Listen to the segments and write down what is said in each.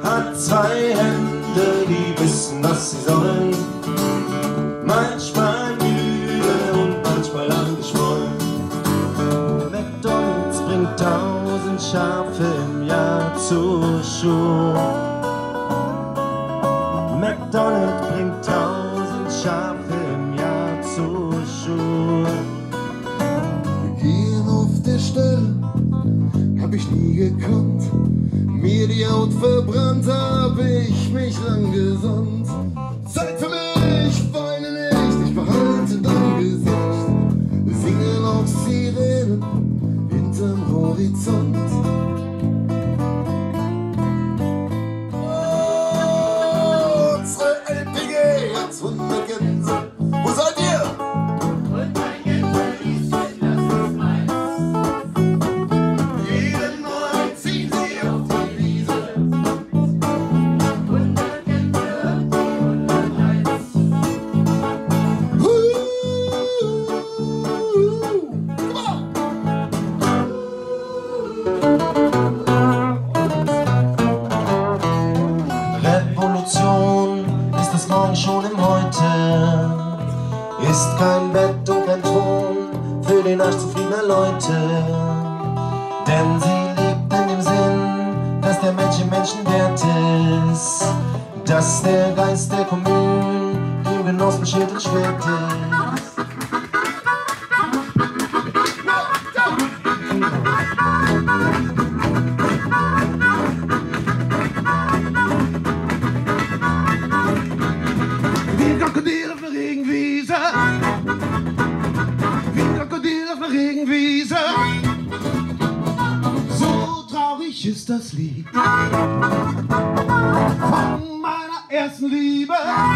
hat zwei Hände, die wissen, was sie sollen. Manchmal müde und manchmal angeschwollen. McDonald's bringt 1000 Schafe im Jahr zur Schule. McDonald's bringt 1000 Schafe im Jahr zur Schule. Gehen auf der Stelle hab ich nie gekonnt. Mir die Haut verbrannt, hab ich mich lang gesonnt. Zeit für mich, weine nicht, ich behalte dein Gesicht. Singen auf Sirenen hinterm Horizont. Oh, unsere LPG hat's Hundegänse. Wo seid ihr? Und mein Gänseblümchen, das ist meins. Jeden Morgen ziehen sie auf die Wiese. 100 Gänse und die 101. Revolution ist das Morgen schon im Heute. Ist kein Bett und kein Thron für den Arsch zufriedener Leute. Denn sie liegt in dem Sinn, dass der Mensch im Menschen wert ist. Dass der Geist der Kommune im Genossenschild entschwert ist. Wie ein Krokodil auf einer Regenwiese. Wie ein Krokodil auf einer Regenwiese. So traurig ist das Lied von meiner ersten Liebe.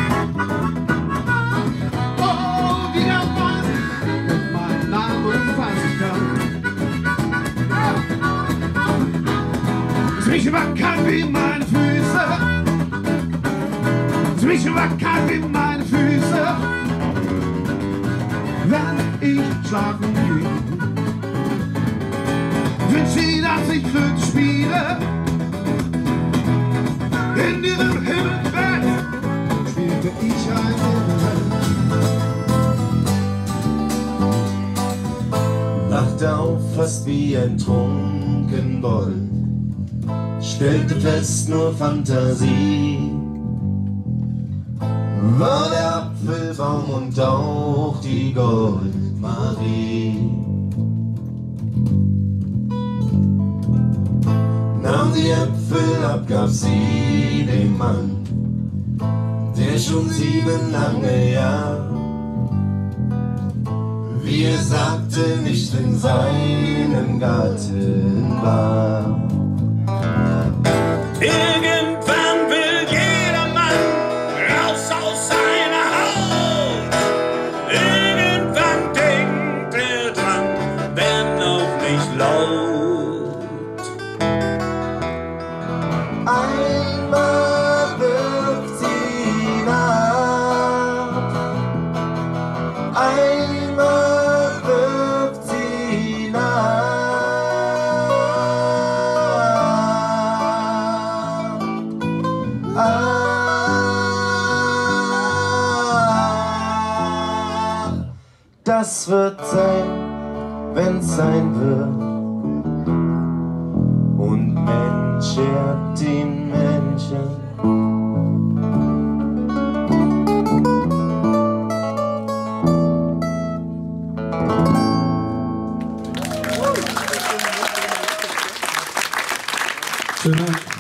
Oh, wie der Mann mit meinem Namen und weiß ich dann. Es mich wackern wie meine Füße. Es mich wackern wie meine Füße, wenn ich schlafen gehe. Wünsch sie, dass ich Flöte spiele. In diesem Himmelsbett spielte ich ein Himmel. Wachte auf fast wie ein Trunkenbold, stellte fest nur Fantasie. War der Apfelbaum und auch die Goldmarie. Nahm die Äpfel ab, gab sie dem Mann, der schon 7 lange Jahre, wie er sagte, nicht in seinem Garten war. Irgendwann will jeder Mann raus aus seiner Haut. Irgendwann denkt er dran, wenn auch nicht laut. Einmal wirft sie ihn ab. Einmal wirft sie ihn ab. Das wird sein, wenn's sein wird. Und Mensch ehrt den Menschen. Schönen Dank.